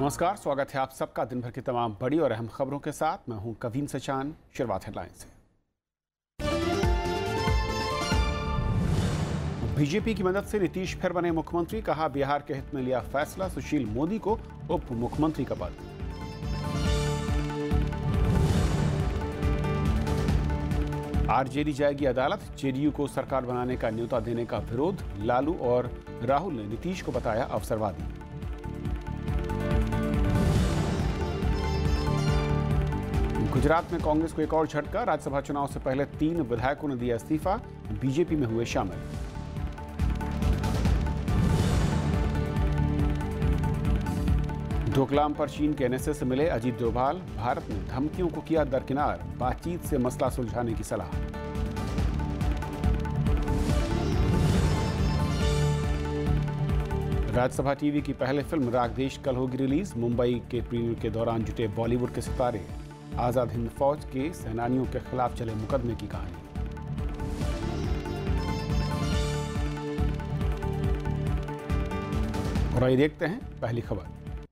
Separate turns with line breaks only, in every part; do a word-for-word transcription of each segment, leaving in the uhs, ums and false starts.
नमस्कार, स्वागत है आप सबका दिन भर की तमाम बड़ी और अहम खबरों के साथ। मैं हूं कवीन सचान। शुरुआत हेडलाइन से। बीजेपी की मदद से नीतीश फिर बने मुख्यमंत्री, कहा बिहार के हित में लिया फैसला, सुशील मोदी को उप मुख्यमंत्री का पद। आरजेडी जाएगी अदालत, जेडीयू को सरकार बनाने का न्योता देने का विरोध, लालू और राहुल ने नीतीश को बताया अवसरवादी। गुजरात में कांग्रेस को एक और झटका, राज्यसभा चुनाव से पहले तीन विधायकों ने दिया इस्तीफा, बीजेपी में हुए शामिल। डोकलाम पर चीन के एनएसए से मिले अजीत डोभाल, भारत ने धमकियों को किया दरकिनार, बातचीत से मसला सुलझाने की सलाह। राज्यसभा टीवी की पहले फिल्म राग देश कल होगी रिलीज, मुंबई के प्रीमियर के दौरान जुटे बॉलीवुड के सितारे, आजाद हिंद फौज के सेनानियों के खिलाफ चले मुकदमे की कहानी। और आइए देखते हैं पहली खबर।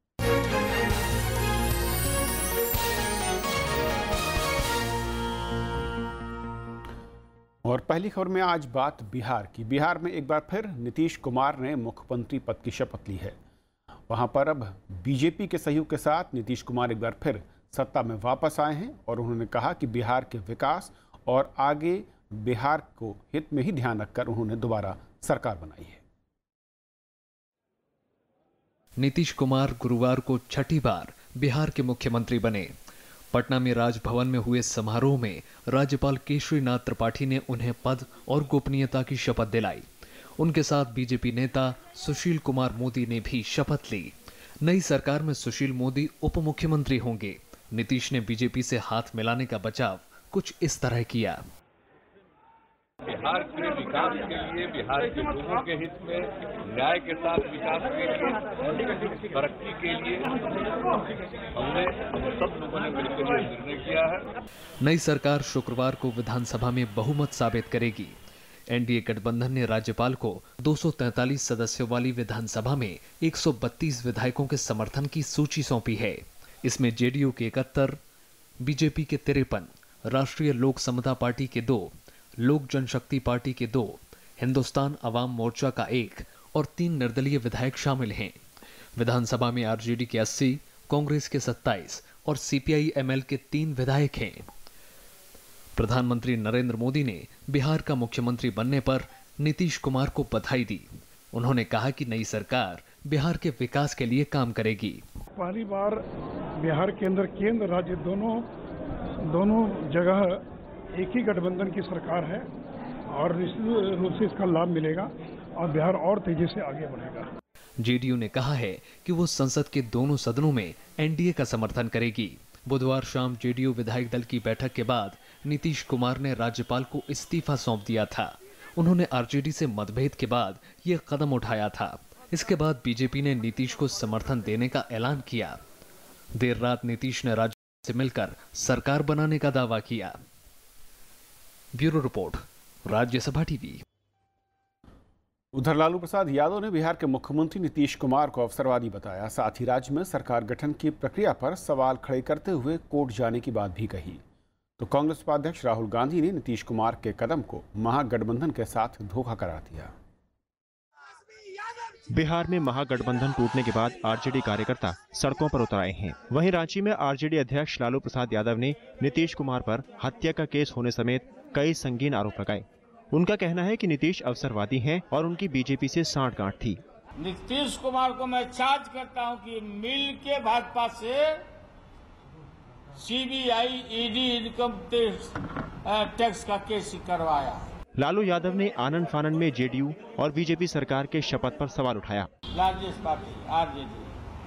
और पहली खबर में आज बात बिहार की। बिहार में एक बार फिर नीतीश कुमार ने मुख्यमंत्री पद की शपथ ली है। वहां पर अब बीजेपी के सहयोग के साथ नीतीश कुमार एक बार फिर सत्ता में वापस आए हैं और उन्होंने कहा कि बिहार के विकास और आगे बिहार को हित में ही ध्यान रखकर उन्होंने दोबारा सरकार बनाई है।
नीतीश कुमार गुरुवार को छठी बार बिहार के मुख्यमंत्री बने। पटना में राजभवन में हुए समारोह में राज्यपाल केशरीनाथ त्रिपाठी ने उन्हें पद और गोपनीयता की शपथ दिलाई। उनके साथ बीजेपी नेता सुशील कुमार मोदी ने भी शपथ ली। नई सरकार में सुशील मोदी उप मुख्यमंत्री होंगे। नीतीश ने बीजेपी से हाथ मिलाने का बचाव कुछ इस तरह किया।
बिहार के विकास के लिए, बिहार के लोगों के हित में, न्याय के साथ विकास के लिए, तरक्की के लिए हमने हम सब लोगों ने मिलकर यह निर्णय किया है।
नई सरकार शुक्रवार को विधानसभा में बहुमत साबित करेगी। एनडीए गठबंधन ने राज्यपाल को दो सौ तैंतालीस सदस्यों वाली विधानसभा में एक सौ बत्तीस विधायकों के समर्थन की सूची सौंपी है। इसमें जेडीयू के इकहत्तर, बीजेपी के तिरपन, राष्ट्रीय लोक समता पार्टी के दो, लोक जनशक्ति पार्टी के दो, हिंदुस्तान अवाम मोर्चा का एक और तीन निर्दलीय विधायक शामिल हैं। विधानसभा में आरजेडी के अस्सी, कांग्रेस के सत्ताईस और सीपीआई एमएल के तीन विधायक हैं। प्रधानमंत्री नरेंद्र मोदी ने बिहार का मुख्यमंत्री बनने पर नीतीश कुमार को बधाई दी। उन्होंने कहा कि नई सरकार बिहार के विकास के लिए काम करेगी।
पहली बार बिहार केंद्र केंद्र राज्य दोनों दोनों जगह एक ही गठबंधन की सरकार है और निश्चित रूप से इसका लाभ मिलेगा और बिहार और तेजी से आगे बढ़ेगा।
जेडीयू ने कहा है कि वो संसद के दोनों सदनों में एनडीए का समर्थन करेगी। बुधवार शाम जेडीयू विधायक दल की बैठक के बाद नीतीश कुमार ने राज्यपाल को इस्तीफा सौंप दिया था। उन्होंने आरजेडी से मतभेद के बाद ये कदम उठाया था। इसके बाद बीजेपी ने नीतीश को समर्थन देने का ऐलान किया। देर रात नीतीश ने राज्यपाल से मिलकर सरकार बनाने का दावा किया। Bureau report, Rajya Sabha TV.
उधर लालू प्रसाद यादव ने बिहार के मुख्यमंत्री नीतीश कुमार को अवसरवादी बताया। साथ ही राज्य में सरकार गठन की प्रक्रिया पर सवाल खड़े करते हुए कोर्ट जाने की बात भी कही। तो कांग्रेस उपाध्यक्ष राहुल गांधी ने नीतीश कुमार के कदम को महागठबंधन के साथ धोखा करार दिया।
बिहार में महागठबंधन टूटने के बाद आरजेडी कार्यकर्ता सड़कों पर उतर आए हैं। वहीं रांची में आरजेडी अध्यक्ष लालू प्रसाद यादव ने नीतीश कुमार पर हत्या का केस होने समेत कई संगीन आरोप लगाए। उनका कहना है कि नीतीश अवसरवादी हैं और उनकी बीजेपी से सांठगांठ थी।
नीतीश कुमार को मैं चार्ज करता हूं कि मिल के भाजपा से सीबीआई, ईडी, इनकम टैक्स का केस करवाया।
लालू यादव ने आनंद फानन में जेडीयू और बीजेपी सरकार के शपथ पर सवाल उठाया।
लार्जेस्ट पार्टी आरजेडी,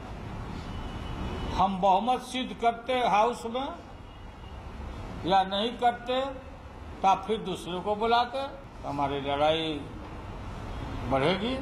हम बहुमत सिद्ध करते हाउस में या नहीं करते तो फिर दूसरे को बुलाते, हमारी लड़ाई बढ़ेगी।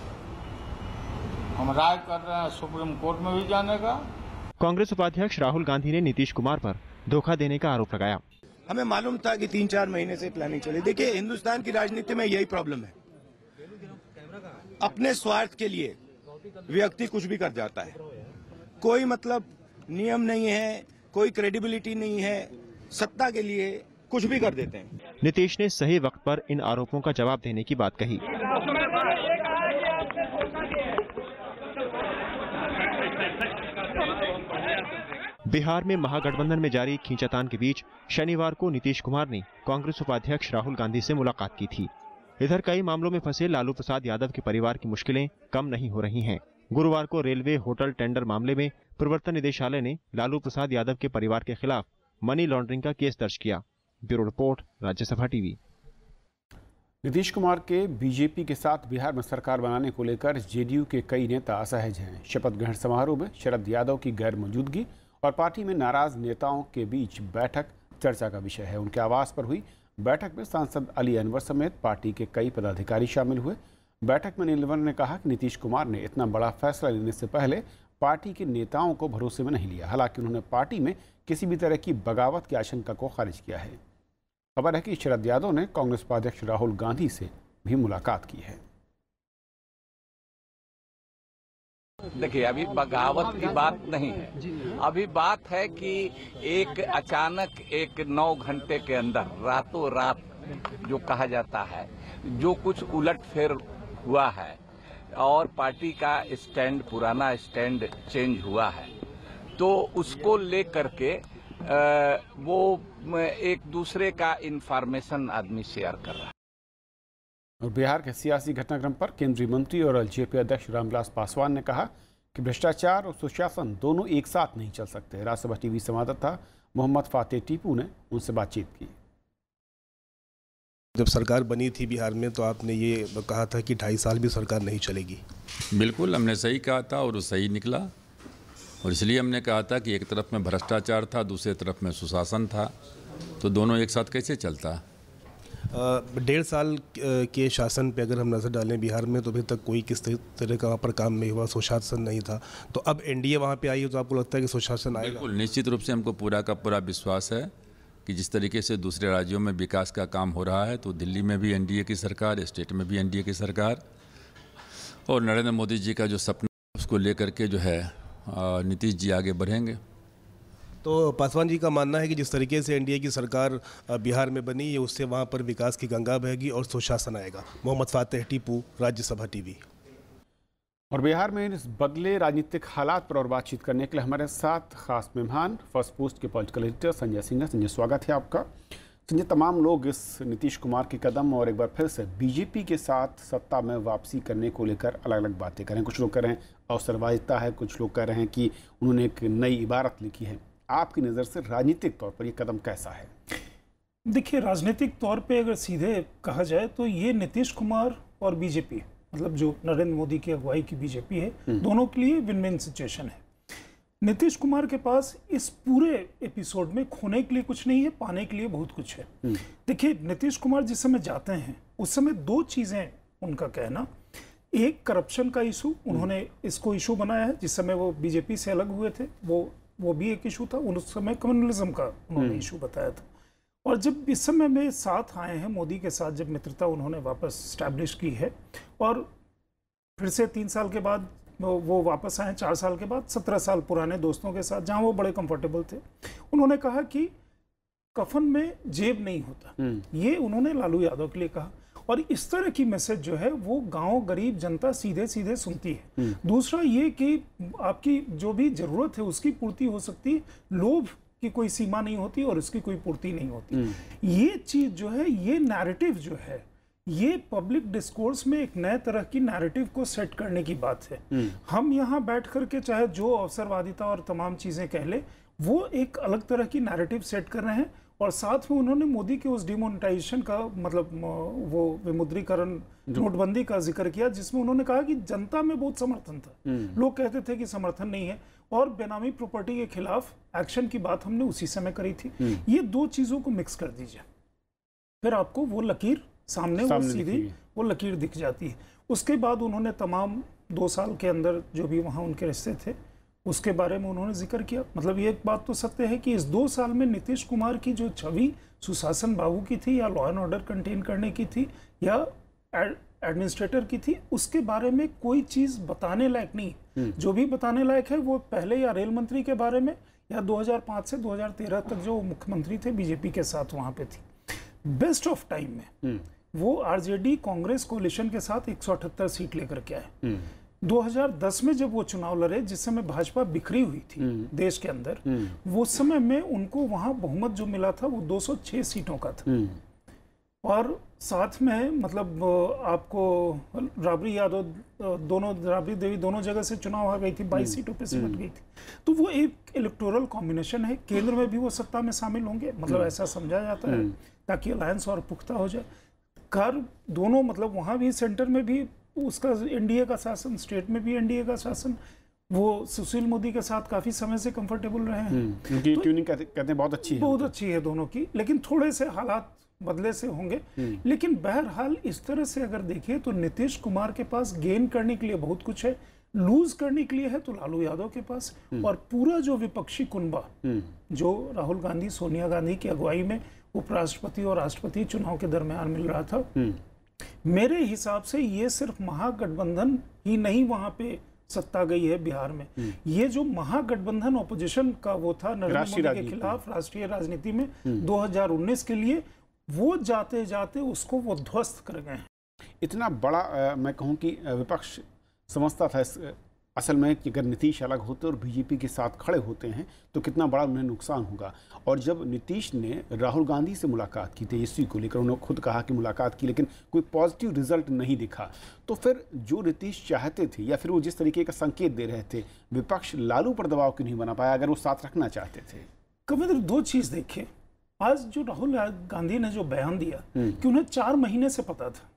हम राय कर रहे हैं सुप्रीम कोर्ट में भी जाने का।
कांग्रेस उपाध्यक्ष राहुल गांधी ने नीतीश कुमार पर धोखा देने का आरोप लगाया।
हमें मालूम था कि तीन चार महीने से प्लानिंग चली। देखिए, हिंदुस्तान की राजनीति में यही प्रॉब्लम है, अपने स्वार्थ के लिए व्यक्ति कुछ भी कर जाता है। कोई मतलब नियम नहीं है, कोई क्रेडिबिलिटी नहीं है, सत्ता के लिए कुछ भी कर देते हैं।
नीतीश ने सही वक्त पर इन आरोपों का जवाब देने की बात कही। बिहार में महागठबंधन में जारी खींचातान के बीच शनिवार को नीतीश कुमार ने कांग्रेस उपाध्यक्ष राहुल गांधी से मुलाकात की थी। इधर कई मामलों में फंसे लालू प्रसाद यादव के परिवार की मुश्किलें कम नहीं हो रही हैं। गुरुवार को रेलवे होटल टेंडर मामले में प्रवर्तन निदेशालय ने लालू प्रसाद यादव के परिवार के खिलाफ मनी लॉन्ड्रिंग का केस दर्ज किया। Bureau report, Rajya Sabha TV.
Nitish Kumar के बीजेपी के साथ बिहार में सरकार बनाने को लेकर जेडीयू के कई नेता असहज हैं। शपथ ग्रहण समारोह में शरद यादव की गैर मौजूदगी और पार्टी में नाराज नेताओं के बीच बैठक चर्चा का विषय है। उनके आवास पर हुई बैठक में सांसद अली अनवर समेत पार्टी के कई पदाधिकारी शामिल हुए। बैठक में अनवर ने कहा कि नीतीश कुमार ने इतना बड़ा फैसला लेने से पहले पार्टी के नेताओं को भरोसे में नहीं लिया। हालांकि उन्होंने पार्टी में किसी भी तरह की बगावत की आशंका को खारिज किया है। खबर है कि शरद यादव ने कांग्रेस उपाध्यक्ष राहुल गांधी से भी मुलाकात की है।
देखिए, अभी बगावत की बात नहीं है। अभी बात है कि एक अचानक एक नौ घंटे के अंदर रातों रात जो कहा जाता है, जो कुछ उलटफेर हुआ है और पार्टी का स्टैंड, पुराना स्टैंड चेंज हुआ है, तो उसको लेकर के आ, वो एक दूसरे का इंफॉर्मेशन आदमी शेयर कर रहा है।
और बिहार के सियासी घटनाक्रम पर केंद्रीय मंत्री और एलजेपी अध्यक्ष रामविलास पासवान ने कहा कि भ्रष्टाचार और सुशासन दोनों एक साथ नहीं चल सकते। राज्यसभा टीवी संवाददाता मोहम्मद फातेह टीपू ने उनसे बातचीत की।
जब सरकार बनी थी बिहार में तो आपने ये कहा था कि ढाई साल भी सरकार नहीं चलेगी।
बिल्कुल, हमने सही कहा था और वो सही निकला। और इसलिए हमने कहा था कि एक तरफ में भ्रष्टाचार था, दूसरे तरफ में सुशासन था, तो दोनों एक साथ कैसे चलता।
डेढ़ साल के शासन पे अगर हम नजर डालें बिहार में, तो अभी तक कोई किस तरह का वहाँ पर काम नहीं हुआ, सुशासन नहीं था। तो अब एनडीए वहाँ पे आई है, तो आपको लगता है कि सुशासन आएगा?
बिल्कुल, निश्चित रूप से हमको पूरा का पूरा विश्वास है कि जिस तरीके से दूसरे राज्यों में विकास का काम हो रहा है, तो दिल्ली में भी एनडीए की सरकार, स्टेट में भी एनडीए की सरकार, और नरेंद्र मोदी जी का जो सपना उसको लेकर के जो है नीतीश जी आगे बढ़ेंगे।
तो पासवान जी का मानना है कि जिस तरीके से एनडीए की सरकार बिहार में बनी है, उससे वहाँ पर विकास की गंगा बहेगी और सुशासन आएगा। मोहम्मद फातेह टीपू, राज्यसभा टीवी।
और बिहार में इस बदले राजनीतिक हालात पर और बातचीत करने के लिए हमारे साथ खास मेहमान फर्स्ट पोस्ट के पॉलिटिकल एडिटर संजय सिंह है। संजय, स्वागत है आपका। संजय, तमाम लोग इस नीतीश कुमार के कदम और एक बार फिर से बीजेपी के साथ सत्ता में वापसी करने को लेकर अलग अलग बातें करें। कुछ लोग कह रहे हैं अवसरवादिता है, कुछ लोग कह रहे हैं कि उन्होंने एक नई इबारत लिखी है। आपकी नज़र से राजनीतिक तौर पर ये कदम कैसा है?
देखिए, राजनीतिक तौर पे अगर सीधे कहा जाए तो ये नीतीश कुमार और बीजेपी, मतलब जो नरेंद्र मोदी की अगुवाई की बीजेपी है, दोनों के लिए विन विन सिचुएशन है। नीतीश कुमार के पास इस पूरे एपिसोड में खोने के लिए कुछ नहीं है, पाने के लिए बहुत कुछ है। देखिए, नीतीश कुमार जिस समय जाते हैं उस समय दो चीजें उनका कहना, एक करप्शन का इशू, उन्होंने इसको इशू बनाया है। जिस समय वो बीजेपी से अलग हुए थे, वो वो भी एक इशू था। उस समय कम्युनलिज्म का उन्होंने इशू बताया था। और जब इस समय में साथ आए हैं मोदी के साथ, जब मित्रता उन्होंने वापस स्टैब्लिश की है और फिर से तीन साल के बाद वो, वो वापस आए, चार साल के बाद, सत्रह साल पुराने दोस्तों के साथ जहां वो बड़े कंफर्टेबल थे, उन्होंने कहा कि कफन में जेब नहीं होता। ये उन्होंने लालू यादव के लिए कहा। और इस तरह की मैसेज जो है वो गांव गरीब जनता सीधे सीधे सुनती है। दूसरा ये कि आपकी जो भी जरूरत है उसकी पूर्ति हो सकती है, लोभ की कोई सीमा नहीं होती और उसकी कोई पूर्ति नहीं होती। ये चीज जो है, ये नैरेटिव जो है, ये पब्लिक डिस्कोर्स में एक नए तरह की नैरेटिव को सेट करने की बात है। हम यहाँ बैठ करके चाहे जो अवसरवादिता और तमाम चीजें कह ले, वो एक अलग तरह की नैरेटिव सेट कर रहे हैं। और साथ में उन्होंने मोदी के उस डिमोनेटाइजेशन का, मतलब वो विमुद्रीकरण, नोटबंदी का जिक्र किया, जिसमें उन्होंने कहा कि जनता में बहुत समर्थन था। लोग कहते थे कि समर्थन नहीं है, और बेनामी प्रॉपर्टी के खिलाफ एक्शन की बात हमने उसी समय करी थी। ये दो चीजों को मिक्स कर दीजिए, फिर आपको वो लकीर सामने, सामने वो सीधी वो लकीर दिख जाती है। उसके बाद उन्होंने तमाम दो साल के अंदर जो भी वहाँ उनके रिश्ते थे उसके बारे में उन्होंने जिक्र किया। मतलब ये एक बात तो सत्य है कि इस दो साल में नीतीश कुमार की जो छवि सुशासन बाबू की थी, या लॉ एंड ऑर्डर कंटेन करने की थी, या
एडमिनिस्ट्रेटर की थी, उसके बारे में कोई चीज बताने लायक नहीं। जो भी बताने लायक है वो पहले या रेल मंत्री के बारे में या दो हज़ार पाँच से दो हज़ार तेरह तक जो मुख्यमंत्री थे बीजेपी के साथ वहां पे थी। बेस्ट ऑफ टाइम में वो आरजेडी कांग्रेस कोalition के साथ एक सौ अठहत्तर सीट लेकर के आए। दो हज़ार दस में जब वो चुनाव लड़े, जिस समय भाजपा बिखरी हुई थी देश के अंदर, वो समय में उनको वहां बहुमत जो मिला था वो दो सौ छह सीटों का था। और साथ में मतलब आपको राबड़ी यादव दोनों राबड़ी देवी दोनों जगह से चुनाव आ गई थी, बाईस सीटों पे सिमट गई थी। तो वो एक इलेक्टोरल कॉम्बिनेशन है। केंद्र में भी वो सत्ता में शामिल होंगे, मतलब ऐसा समझा जाता है, ताकि अलायंस और पुख्ता हो जाए। कर दोनों मतलब वहां भी सेंटर में भी उसका एनडीए का शासन, स्टेट में भी एनडीए का शासन। वो सुशील मोदी के साथ काफी समय से कंफर्टेबल रहे हैं।
उनकी ट्यूनिंग कहते, कहते हैं बहुत अच्छी है,
बहुत अच्छी है दोनों की, लेकिन थोड़े से हालात बदले से होंगे। लेकिन बहरहाल इस तरह से अगर देखें तो नीतीश कुमार के पास गेन करने के लिए बहुत कुछ है, लूज करने के लिए है तो लालू यादव के पास। और पूरा जो विपक्षी कुनबा जो राहुल गांधी, सोनिया गांधी की अगुवाई में उपराष्ट्रपति और राष्ट्रपति चुनाव के दरमियान मिल रहा था, मेरे हिसाब से ये सिर्फ महागठबंधन ही नहीं वहां पे सत्ता गई है बिहार में। ये जो महागठबंधन ऑपोजिशन का वो था नरेंद्र मोदी के खिलाफ राष्ट्रीय राजनीति में दो हज़ार उन्नीस के लिए, वो जाते जाते उसको वो ध्वस्त कर गए हैं।
इतना बड़ा आ, मैं कहूँ कि विपक्ष समझता था इस, असल में कि अगर नीतीश अलग होते और बीजेपी के साथ खड़े होते हैं तो कितना बड़ा उन्हें नुकसान होगा। और जब नीतीश ने राहुल गांधी से मुलाकात की तेजस्वी को लेकर, उन्होंने खुद कहा कि मुलाकात की लेकिन कोई पॉजिटिव रिजल्ट नहीं दिखा, तो फिर जो नीतीश चाहते थे या फिर वो जिस तरीके का संकेत दे रहे थे, विपक्ष लालू पर दबाव क्यों नहीं बना पाया अगर वो साथ रखना चाहते थे?
कविंद्र, दो चीज देखें। आज जो राहुल गांधी ने जो बयान दिया कि उन्हें चार महीने से पता था,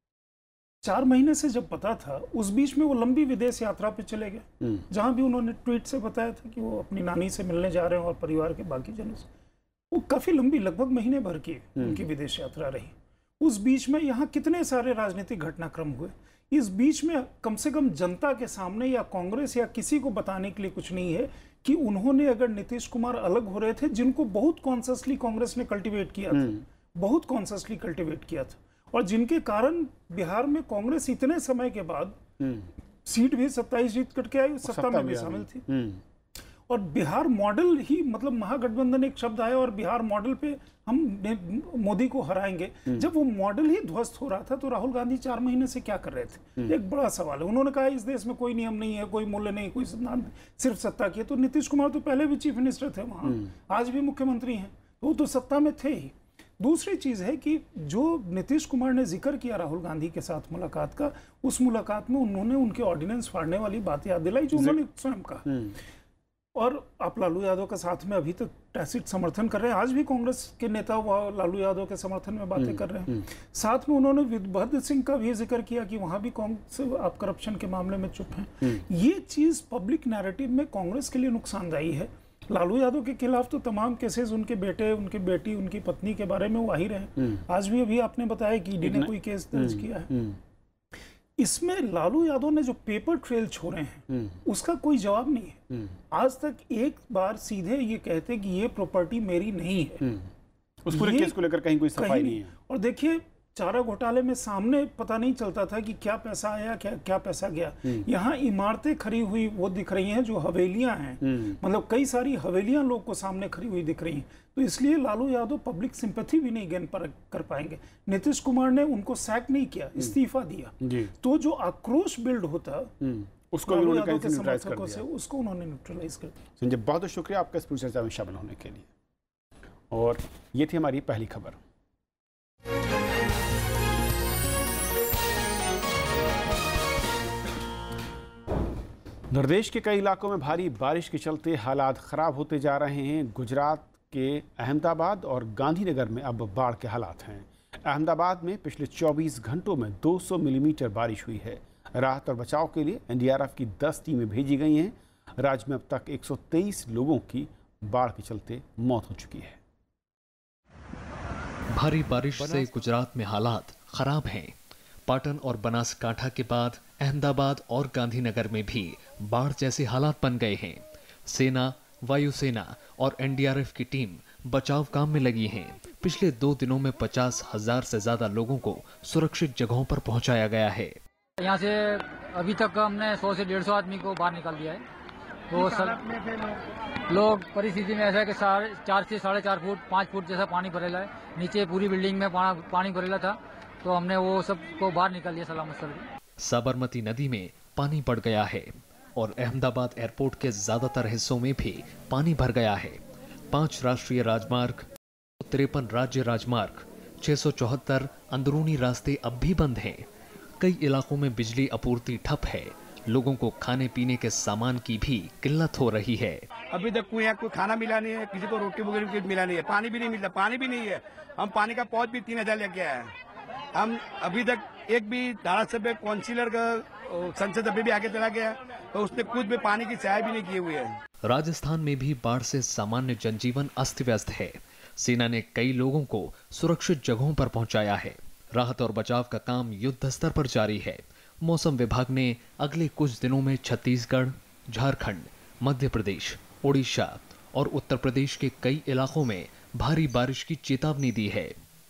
चार महीने से जब पता था, उस बीच में वो लंबी विदेश यात्रा पे चले गए, जहां भी उन्होंने ट्वीट से बताया था कि वो अपनी नानी से मिलने जा रहे हैं और परिवार के बाकी जनों से। वो काफी लंबी, लगभग महीने भर की उनकी विदेश यात्रा रही। उस बीच में यहाँ कितने सारे राजनीतिक घटनाक्रम हुए। इस बीच में कम से कम जनता के सामने या कांग्रेस या किसी को बताने के लिए कुछ नहीं है कि उन्होंने, अगर नीतीश कुमार अलग हो रहे थे, जिनको बहुत कॉन्शियसली कांग्रेस ने कल्टिवेट किया था, बहुत कॉन्शियसली कल्टिवेट किया था, और जिनके कारण बिहार में कांग्रेस इतने समय के बाद सीट भी सत्ताईस जीत करके आई, सत्ता में भी शामिल थी। और बिहार मॉडल ही, मतलब महागठबंधन एक शब्द आया और बिहार मॉडल पे हम मोदी को हराएंगे, जब वो मॉडल ही ध्वस्त हो रहा था तो राहुल गांधी चार महीने से क्या कर रहे थे? एक बड़ा सवाल है। उन्होंने कहा इस देश में कोई नियम नहीं है, कोई मूल्य नहीं, कोई सिद्धांत, सिर्फ सत्ता की है। तो नीतीश कुमार तो पहले भी चीफ मिनिस्टर थे वहां, आज भी मुख्यमंत्री हैं, वो तो सत्ता में थे ही। दूसरी चीज है कि जो नीतीश कुमार ने जिक्र किया राहुल गांधी के साथ मुलाकात का, उस मुलाकात में उन्होंने उनके ऑर्डिनेंस फाड़ने वाली बात याद दिलाई जो उन्होंने स्वयं कहा। और आप लालू यादव के साथ में अभी तक टैसिट समर्थन कर रहे हैं, आज भी कांग्रेस के नेता वह लालू यादव के समर्थन में बातें कर रहे हैं। साथ में उन्होंने वीरभद्र सिंह का भी जिक्र किया कि वहां भी कांग्रेस आप करप्शन के मामले में चुप हैं। ये चीज पब्लिक नैरेटिव में कांग्रेस के लिए नुकसानदायी है। लालू यादव के खिलाफ तो तमाम केसेस उनके बेटे, उनकी बेटी, उनकी पत्नी के बारे में वो आ ही रहे। आज भी अभी आपने बताया कि ईडी ने कोई केस दर्ज किया है। इसमें लालू यादव ने जो पेपर ट्रेल छोड़े हैं उसका कोई जवाब नहीं है। आज तक एक बार सीधे ये कहते कि ये प्रॉपर्टी मेरी नहीं है।
उस पूरे केस को लेकर कहीं कोई सफाई नहीं है।
और देखिए, चारा घोटाले में सामने पता नहीं चलता था कि क्या पैसा आया, क्या क्या पैसा गया। यहाँ इमारतें खड़ी हुई वो दिख रही हैं जो हवेलियां हैं, मतलब कई सारी हवेलियां लोग को सामने खड़ी हुई दिख रही हैं। तो इसलिए लालू यादव पब्लिक सिंपैथी भी नहीं गेन पर कर पाएंगे। नीतीश कुमार ने उनको सैक नहीं किया, इस्तीफा दिया, तो जो आक्रोश बिल्ड होता
उसको उन्होंने कहीं से न्यूट्रलाइज कर दिया,
उसको उन्होंने न्यूट्रलाइज कर दिया।
संजय, बहुत बहुत शुक्रिया आपका इस पूरी चर्चा में शामिल होने के लिए। और ये थी हमारी पहली खबर। प्रदेश के कई इलाकों में भारी बारिश के चलते हालात खराब होते जा रहे हैं। गुजरात के अहमदाबाद और गांधीनगर में अब बाढ़ के हालात हैं। अहमदाबाद में पिछले चौबीस घंटों में दो सौ मिलीमीटर बारिश हुई है। राहत और बचाव के लिए एन डी आर एफ की दस टीमें भेजी गई हैं। राज्य में अब तक एक सौ तेईस लोगों की बाढ़ के चलते मौत हो चुकी है।
भारी बारिश से गुजरात में हालात खराब हैं। पाटन और बनासकांठा के बाद अहमदाबाद और गांधीनगर में भी बाढ़ जैसे हालात बन गए हैं। सेना, वायुसेना और एन डी आर एफ की टीम बचाव काम में लगी हैं। पिछले दो दिनों में पचास हजार से ज्यादा लोगों को सुरक्षित जगहों पर पहुंचाया गया है।
यहाँ से अभी तक हमने सौ से डेढ़ सौ आदमी को बाहर निकाल दिया है। तो सब लोग परिस्थिति में ऐसा है कि चार से साढ़े चार फुट पाँच फुट जैसा पानी भरेला है। नीचे पूरी बिल्डिंग में पानी भरेला था, तो हमने वो सबको बाहर निकाल दिया सलामत से।
साबरमती नदी में पानी बढ़ गया है और अहमदाबाद एयरपोर्ट के ज्यादातर हिस्सों में भी पानी भर गया है। पांच राष्ट्रीय राजमार्ग, तिरपन राज्य राजमार्ग, छह सौ चौहत्तर अंदरूनी रास्ते अब भी बंद हैं। कई इलाकों में बिजली आपूर्ति ठप है। लोगों को खाने पीने के सामान की भी किल्लत हो रही है।
अभी तक कोई यहाँ कोई खाना मिला नहीं है, किसी को रोटी वगैरह मिला नहीं है, पानी भी नहीं मिलता, पानी भी नहीं है। हम पानी का पहुंच भी तीन हजार लेके आए हैं। हम अभी तक एक भी धारासभ्य काउंसिलर का संसद अभी भी आगे चला गया, तो उसने खुद भी पानी की चाय भी नहीं किए हुए है।
राजस्थान में भी बाढ़ से सामान्य जनजीवन अस्त व्यस्त है। सेना ने कई लोगों को सुरक्षित जगहों पर पहुंचाया है। राहत और बचाव का काम युद्ध स्तर पर जारी है। मौसम विभाग ने अगले कुछ दिनों में छत्तीसगढ़, झारखंड, मध्य प्रदेश, ओडिशा और उत्तर प्रदेश के कई इलाकों में भारी बारिश की चेतावनी दी है।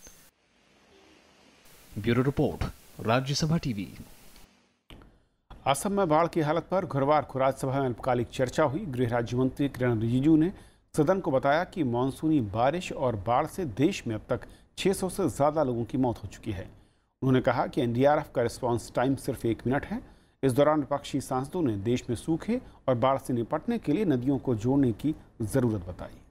Bureau report, Rajya Sabha TV.
Assam में बाढ़ की हालत पर गुरुवार को राज्यसभा में अल्पकालिक चर्चा हुई। गृह राज्य मंत्री किरण रिजिजू ने सदन को बताया कि मानसूनी बारिश और बाढ़ से देश में अब तक छह सौ से ज्यादा लोगों की मौत हो चुकी है। उन्होंने कहा कि एन डी आर एफ का रिस्पांस टाइम सिर्फ एक मिनट है। इस दौरान विपक्षी सांसदों ने देश में सूखे और बाढ़ से निपटने के लिए नदियों को जोड़ने की जरूरत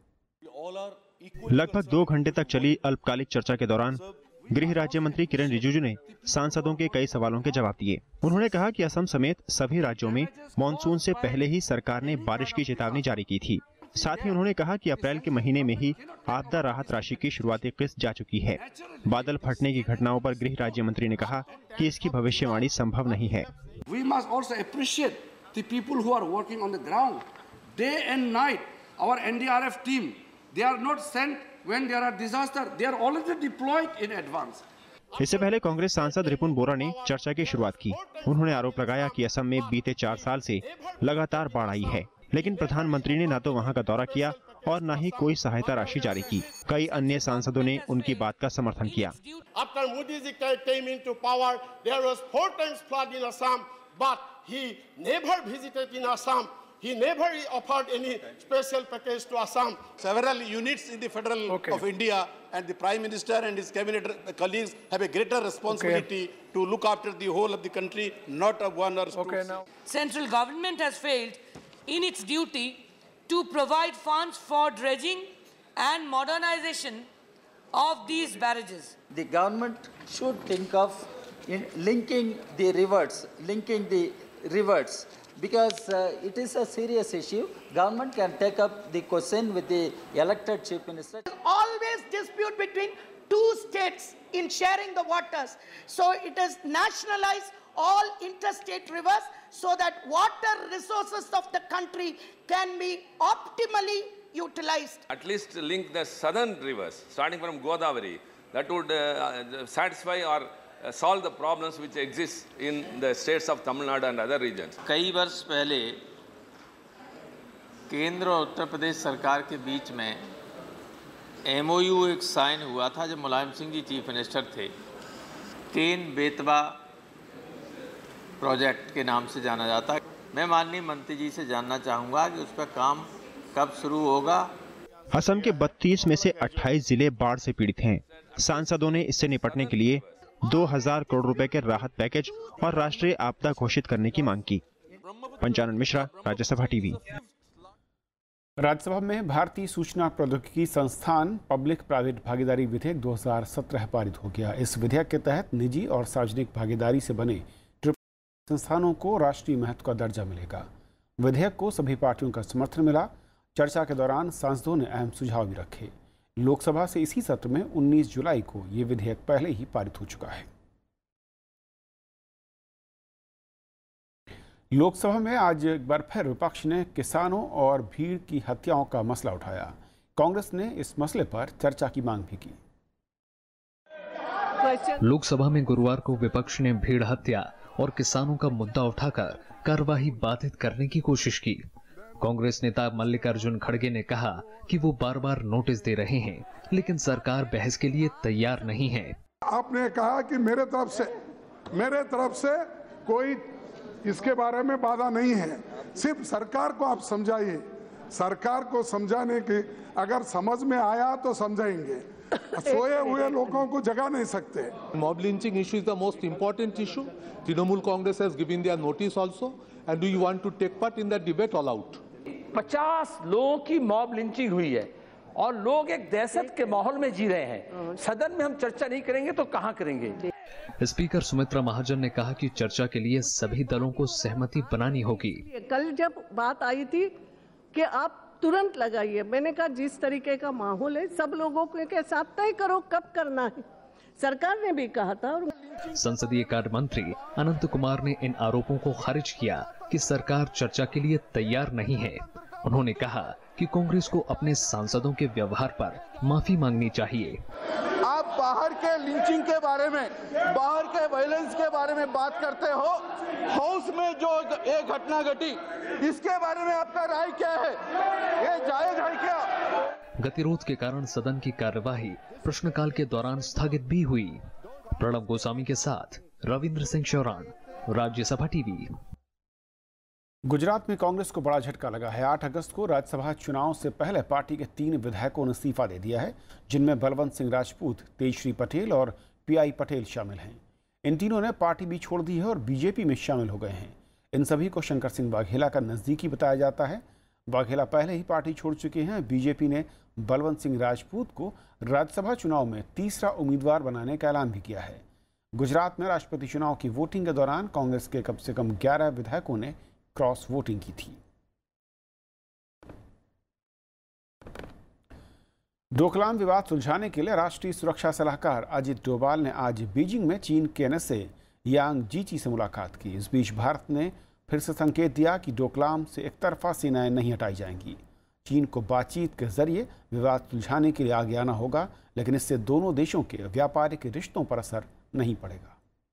बताई।
लगभग दो घंटे तक चली अल्पकालिक चर्चा के दौरान गृह राज्य मंत्री किरण रिजिजू ने सांसदों के कई सवालों के जवाब दिए। उन्होंने कहा कि असम समेत सभी राज्यों में मानसून से पहले ही सरकार ने बारिश की चेतावनी जारी की थी। साथ ही उन्होंने कहा कि अप्रैल के महीने में ही आपदा राहत राशि की शुरुआती किस्त जा चुकी है। बादल फटने की घटनाओं पर गृह राज्य मंत्री ने कहा कि इसकी भविष्यवाणी संभव नहीं है।
We must also appreciate the people who are working on the ground, day and night. Our N D R F team, they are not sent when there are disaster. They are already deployed in advance.
इससे पहले कांग्रेस सांसद रिपुन बोरा ने चर्चा की शुरुआत की। उन्होंने आरोप लगाया कि असम में बीते चार साल से लगातार बाढ़ आई है, लेकिन प्रधानमंत्री ने न तो वहां का दौरा किया और न ही कोई सहायता राशि जारी की। कई अन्य सांसदों ने उनकी बात का समर्थन किया।
After Modi ji came into power, there was four times flood in Assam, but he never visited in Assam. He never offered any special package to Assam.
Several units in the Federal okay. of India and the Prime Minister and his cabinet colleagues have a greater responsibility okay. to look after the whole of the country, not of one or two. Okay, now.
Central government has failed in its duty to provide funds for dredging and modernization of these barrages.
The government should think of in linking the rivers, linking the rivers. Because uh, it is a serious issue. Government can take up the question with the elected chief minister.
There's always dispute between two states in sharing the waters. So it is nationalize all interstate rivers so that water resources of the country can be optimally utilized.
At least link the southern rivers, starting from Godavari, that would uh, satisfy or Uh, solve the problems which exist in the states of Tamil Nadu and other regions.
कई वर्ष पहले केंद्र और उत्तर प्रदेश सरकार के बीच में M O U एक साइन हुआ था जब मुलायम सिंह जी चीफ मिनिस्टर थे। केन बेतवा प्रोजेक्ट के नाम से जाना जाता है। मैं माननीय मंत्री जी से जानना चाहूँगा कि उस पर काम कब शुरू होगा।
असम के बत्तीस में से अट्ठाईस जिले बाढ़ से पीड़ित हैं। सांसदों ने इससे निपटने के लिए दो हजार करोड़ रुपए के राहत पैकेज और राष्ट्रीय आपदा घोषित करने की मांग की। पंचानन मिश्रा, राज्यसभा टीवी।
राज्यसभा में भारतीय सूचना प्रौद्योगिकी संस्थान पब्लिक प्राइवेट भागीदारी विधेयक दो हज़ार सत्रह पारित हो गया। इस विधेयक के तहत निजी और सार्वजनिक भागीदारी से बने संस्थानों को राष्ट्रीय महत्व का दर्जा मिलेगा। विधेयक को सभी पार्टियों का समर्थन मिला। चर्चा के दौरान सांसदों ने अहम सुझाव भी रखे। लोकसभा से इसी सत्र में उन्नीस जुलाई को ये विधेयक पहले ही पारित हो चुका है। लोकसभा में आज एक बार फिर विपक्ष ने किसानों और भीड़ की हत्याओं का मसला उठाया। कांग्रेस ने इस मसले पर चर्चा की मांग भी की।
लोकसभा में गुरुवार को विपक्ष ने भीड़ हत्या और किसानों का मुद्दा उठाकर कार्यवाही बाधित करने की कोशिश की। कांग्रेस नेता मल्लिकार्जुन खड़गे ने कहा कि वो बार बार नोटिस दे रहे हैं, लेकिन सरकार बहस के लिए तैयार नहीं है।
आपने कहा कि मेरे तरफ से मेरे तरफ से कोई इसके बारे में बाधा नहीं है, सिर्फ सरकार को आप समझाइए। सरकार को समझाने की अगर समझ में आया तो समझाएंगे, सोए हुए लोगों को जगा नहीं सकते।
Mob lynching issue is the most important issue. Trinamool Congress has given their notice also, and do you want to take part in that debate all out?
पचास लोगों की मॉब लिंचिंग हुई है और लोग एक दहशत के माहौल में जी रहे हैं। सदन में हम चर्चा नहीं करेंगे तो कहां करेंगे?
स्पीकर सुमित्रा महाजन ने कहा कि चर्चा के लिए सभी दलों को सहमति बनानी होगी।
कल जब बात आई थी कि आप तुरंत लगाइए, मैंने कहा जिस तरीके का माहौल है सब लोगों के साथ तय करो कब करना है, सरकार ने भी कहा था। और
संसदीय कार्य मंत्री अनंत कुमार ने इन आरोपों को खारिज किया कि सरकार चर्चा के लिए तैयार नहीं है। उन्होंने कहा कि कांग्रेस को अपने सांसदों के व्यवहार पर माफी मांगनी चाहिए।
आप बाहर के लिंचिंग के बारे में, बाहर के वायलेंस के बारे में बात करते हो, हाउस में जो एक घटना घटी इसके बारे में आपका राय क्या है? ये जायज है क्या?
गतिरोध के कारण सदन की कार्यवाही प्रश्नकाल के दौरान स्थगित भी हुई। प्रणब गोस्वामी के साथ रविंद्र सिंह चौरान, राज्यसभा टीवी।
गुजरात में कांग्रेस को बड़ा झटका लगा है। आठ अगस्त को राज्यसभा चुनाव से पहले पार्टी के तीन विधायकों ने इस्तीफा दे दिया है, जिनमें बलवंत सिंह राजपूत, तेजश्री पटेल और पीआई पटेल शामिल हैं। इन तीनों ने पार्टी भी छोड़ दी है और बीजेपी में शामिल हो गए हैं। इन सभी को शंकर सिंह वाघेला का नजदीकी बताया जाता है। वाघेला पहले ही पार्टी छोड़ चुके हैं। बीजेपी ने बलवंत सिंह राजपूत को राज्यसभा चुनाव में तीसरा उम्मीदवार बनाने का ऐलान भी किया है। गुजरात में राष्ट्रपति चुनाव की वोटिंग के दौरान कांग्रेस के कम से कम ग्यारह विधायकों ने क्रॉस वोटिंग की थी। डोकलाम विवाद सुलझाने के लिए राष्ट्रीय सुरक्षा सलाहकार अजित डोभाल ने आज बीजिंग में चीन के एनएसए यांग जीची से मुलाकात की। इस बीच भारत ने फिर से संकेत दिया कि डोकलाम से एकतरफा सेनाएं नहीं हटाई जाएंगी। चीन को बातचीत के जरिए विवाद सुलझाने के लिए आगे आना होगा, लेकिन इससे दोनों देशों के व्यापारिक रिश्तों पर असर नहीं पड़ेगा।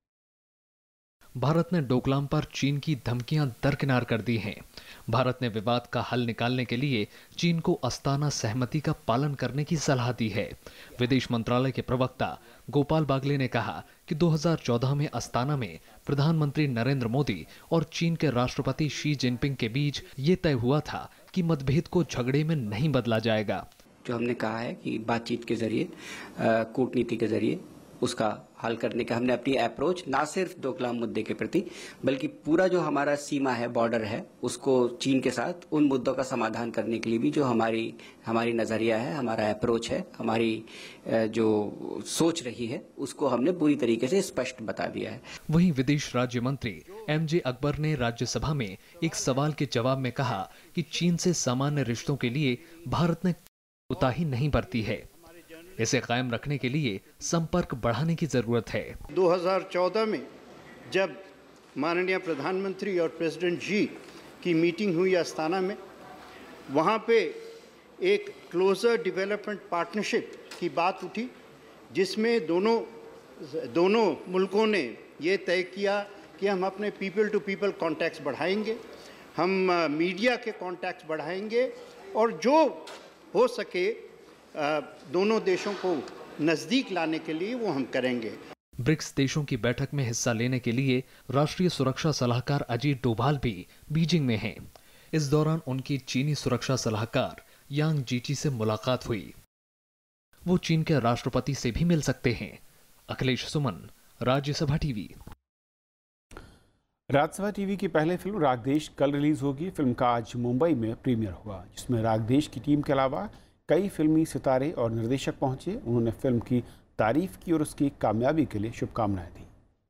भारत ने डोकलाम पर चीन की धमकियां दरकिनार कर दी हैं। भारत ने विवाद का हल निकालने के लिए चीन को अस्ताना सहमति का पालन करने की सलाह दी है। विदेश मंत्रालय के प्रवक्ता गोपाल बागले ने कहा कि दो हज़ार चौदह में अस्ताना में प्रधानमंत्री नरेंद्र मोदी और चीन के राष्ट्रपति शी जिनपिंग के बीच ये तय हुआ था कि मतभेद को झगड़े में नहीं बदला जाएगा।
जो हमने कहा है कि बातचीत के जरिए, कूटनीति के जरिए उसका हल करने का हमने अपनी अप्रोच ना सिर्फ डोकलाम मुद्दे के प्रति बल्कि पूरा जो हमारा सीमा है, बॉर्डर है, उसको चीन के साथ उन मुद्दों का समाधान करने के लिए भी जो हमारी हमारी नजरिया है, हमारा अप्रोच है, हमारी जो सोच रही है, उसको हमने पूरी तरीके से स्पष्ट बता दिया है।
वहीं विदेश राज्य मंत्री एम जे अकबर ने राज्यसभा में एक सवाल के जवाब में कहा कि चीन से सामान्य रिश्तों के लिए भारत ने कोताही नहीं बरती है। इसे कायम रखने के लिए संपर्क बढ़ाने की जरूरत है।
दो हज़ार चौदह में जब माननीय प्रधानमंत्री और प्रेसिडेंट जी की मीटिंग हुई अस्ताना में, वहाँ पे एक क्लोजर डेवलपमेंट पार्टनरशिप की बात उठी, जिसमें दोनों दोनों मुल्कों ने ये तय किया कि हम अपने पीपल टू पीपल कॉन्टैक्ट्स बढ़ाएंगे, हम मीडिया के कॉन्टैक्ट्स बढ़ाएंगे और जो हो सके दोनों देशों को नजदीक लाने के लिए वो हम करेंगे।
ब्रिक्स देशों की बैठक में हिस्सा लेने के लिए राष्ट्रीय सुरक्षा सलाहकार अजीत डोभाल भी बीजिंग में हैं। इस दौरान उनकी चीनी सुरक्षा सलाहकार यांग जीची से मुलाकात हुई। वो चीन के राष्ट्रपति से भी मिल सकते हैं। अखिलेश सुमन, राज्यसभा टीवी।
राज्यसभा टीवी की पहली फिल्म रागदेश कल रिलीज होगी। फिल्म का आज मुंबई में प्रीमियर हुआ, जिसमें रागदेश की टीम के अलावा कई फिल्मी सितारे और निर्देशक पहुंचे। उन्होंने फिल्म की तारीफ की और उसकी कामयाबी के लिए शुभकामनाएं दी।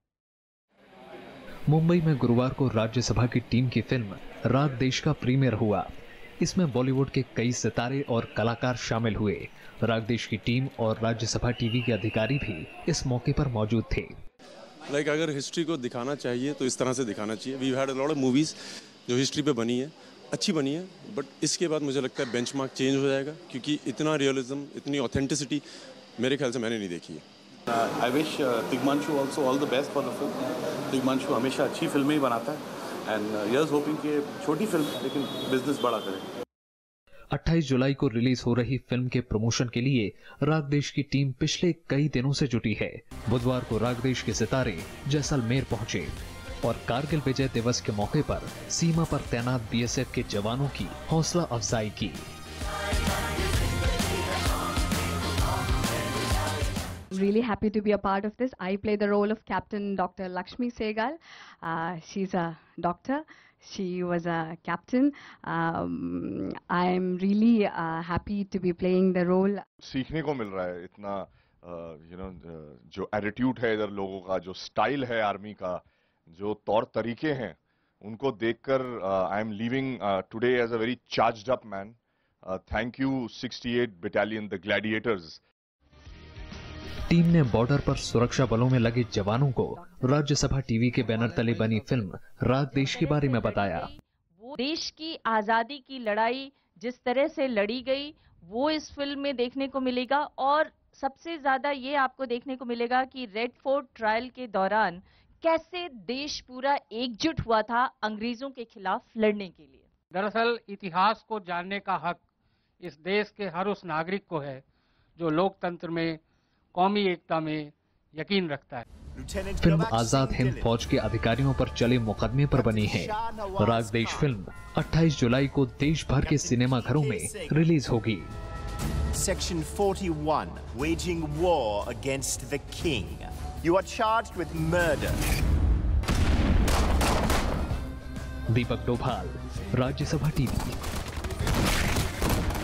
मुंबई में गुरुवार को राज्यसभा की टीम की फिल्म राग देश का प्रीमियर हुआ। इसमें बॉलीवुड के कई सितारे और कलाकार शामिल हुए। राग देश की टीम और राज्यसभा टीवी के अधिकारी भी इस मौके पर मौजूद थे।
लाइक like, अगर हिस्ट्री को दिखाना चाहिए तो इस तरह से दिखाना चाहिए। We had a lot of movies जो हिस्ट्री पे बनी है, अच्छी बनी है, बट इसके बाद मुझे लगता है बेंचमार्क चेंज हो जाएगा, क्योंकि इतना रियलिज्म, इतनी ऑथेंटिसिटी मेरे ख्याल से मैंने नहीं देखी है।
I wish Tigmanshu also all the best for the film. Tigmanshu हमेशा अच्छी फिल्में ही बनाता है
एंड यस होपिंग कि छोटी फिल्म लेकिन बिजनेस बड़ा करे।
अट्ठाईस जुलाई को रिलीज हो रही फिल्म के प्रमोशन के लिए रागदेश की टीम पिछले कई दिनों से जुटी है। बुधवार को रागदेश के सितारे जैसलमेर पहुंचे और कारगिल विजय दिवस के मौके पर सीमा पर तैनात बीएसएफ के जवानों की हौसला अफजाई की।
Really happy to be a part of this. I play the role of Captain Doctor Lakshmi Sehgal. Uh, she's a doctor. She was a captain. Um, I'm really uh, happy to be playing the role.
सीखने को मिल रहा है इतना, you know, जो attitude है इधर लोगों का, जो स्टाइल है आर्मी का, जो तौर तरीके हैं, उनको देखकर I am leaving today as a very charged up man. Thank you sixty eight battalion the gladiators.
Team ने बॉर्डर पर सुरक्षा बलों में लगे जवानों को राज्यसभा टीवी के बैनर तले बनी फिल्म रागदेश के बारे में बताया।
वो देश की आजादी की लड़ाई जिस तरह से लड़ी गई वो इस फिल्म में देखने को मिलेगा, और सबसे ज्यादा ये आपको देखने को मिलेगा कि रेड फोर्ट ट्रायल के दौरान कैसे देश पूरा एकजुट हुआ था अंग्रेजों के खिलाफ लड़ने के लिए।
दरअसल इतिहास को जानने का हक इस देश के हर उस नागरिक को है जो लोकतंत्र में, कौमी एकता में यकीन रखता है।
फिल्म आजाद हिंद फौज के अधिकारियों पर चले मुकदमे पर बनी है। रागदेश फिल्म अट्ठाईस जुलाई को देश भर के सिनेमाघरों में रिलीज होगी।
Section forty-one, waging war against the king. You are charged with murder.
Deepak Doval, Rajya Sabha TV.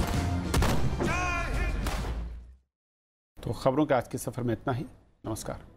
तो खबरों के आज के सफर में इतना ही। नमस्कार।